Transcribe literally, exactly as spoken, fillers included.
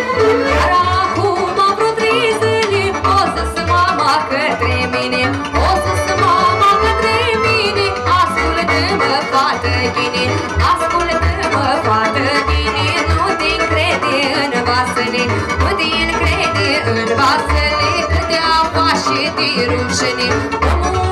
Dar acum am vreo trei zile, o să-ți mama către mine, o să-ți mama către mine. Ascultă-mă, fată ghine, ascultă-mă, fată ghine, nu te încrede în vasele, nu te încrede în vasele, că te-a face de rușine.